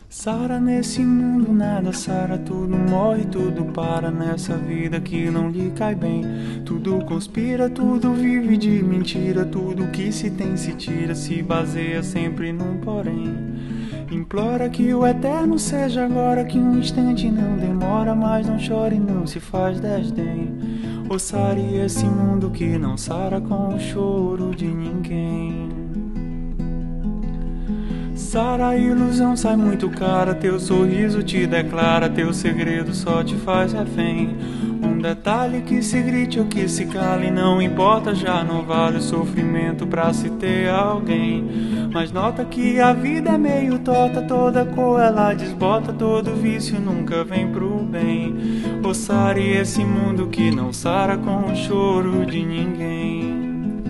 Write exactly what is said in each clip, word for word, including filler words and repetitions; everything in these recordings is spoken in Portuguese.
Sara, nesse mundo nada sara, tudo morre, tudo para nessa vida que não lhe cai bem. Tudo conspira, tudo vive de mentira, tudo que se tem se tira, se baseia sempre num porém. Implora que o eterno seja agora, que um instante não demora, mas não chore, não se faz desdém. Ô Sara, e esse mundo que não sara com o choro de ninguém. Sara, a ilusão sai muito cara, teu sorriso te declara, teu segredo só te faz refém. Um detalhe que se grite ou que se cale, não importa, já não vale o sofrimento pra se ter alguém. Mas nota que a vida é meio torta, toda cor ela desbota, todo vício nunca vem pro bem. Ô Sara, e esse mundo que não sara com o choro de ninguém.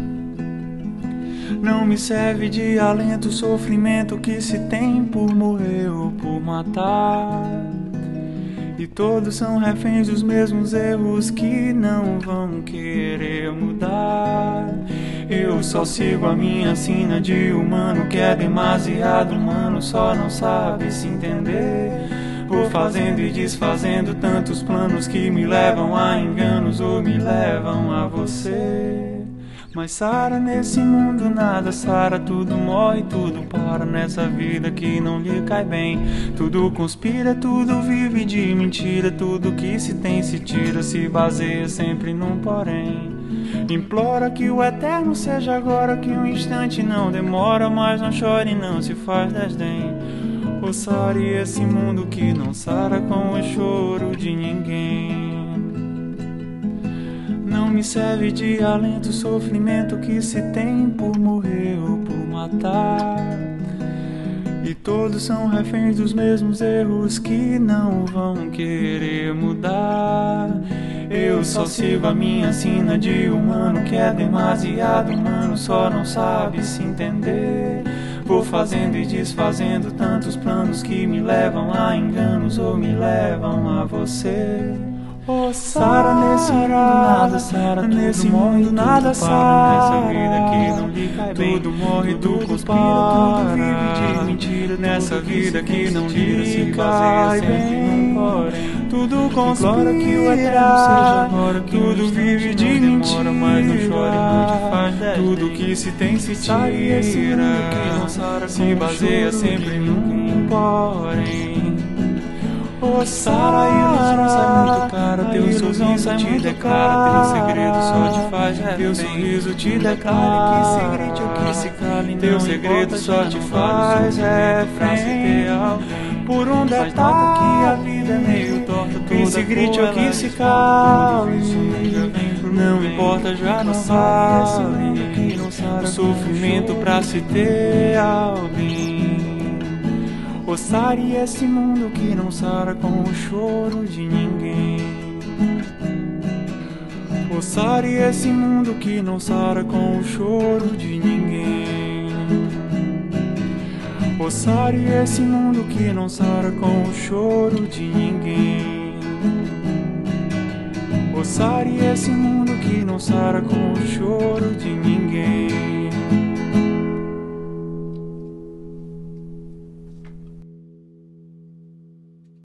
Não me serve de alento o sofrimento que se tem por morrer ou por matar. E todos são reféns dos mesmos erros que não vão querer mudar. Eu só sigo a minha sina de humano que é demasiado humano, só não sabe se entender. Vou fazendo e desfazendo tantos planos que me levam a enganos ou me levam a você. Mas Sara, nesse mundo nada sara, tudo morre, tudo para nessa vida que não lhe cai bem. Tudo conspira, tudo vive de mentira, tudo que se tem se tira, se baseia sempre num porém. Implora que o eterno seja agora, que um instante não demora, mas não chore, não se faz desdém. Ô Sara, e esse mundo que não sara com o choro de ninguém. Não me serve de alento o sofrimento que se tem por morrer ou por matar. E todos são reféns dos mesmos erros que não vão querer mudar. Eu só sigo a minha sina de humano que é demasiado humano, só não sabe se entender. Vou fazendo e desfazendo tantos planos que me levam a enganos ou me levam a você. Oh, Sara, nesse mundo nada sara, nesse mundo nada sara, nessa vida que não lhe cai bem. Tudo morre, tudo conspira, tudo vive de mentira, nessa vida que não lhe cai bem. Tudo conspira que o eterno seja agora, tudo vive de mentira, mas não chore, não te faz desdém. Tudo que se tem se tira, se baseia sempre num porém. Ô Sara, a ilusão sai muito cara, teu sorriso te declara, teu segredo só te faz refém. Teu sorriso te declara, que se grite ou que se cale, teu segredo só te faz refém. Por um detalhe que a vida é meio torta, que se grite ou que se cale, não importa, já não vale o sofrimento pra se ter alguém. Ô Sara, e esse mundo que não sara com o choro de ninguém. Ô Sara, e esse mundo que não sara com o choro de ninguém. Ô Sara, e esse mundo que não sara com o choro de ninguém. Ô Sara, e esse mundo que não sara com o choro de ninguém.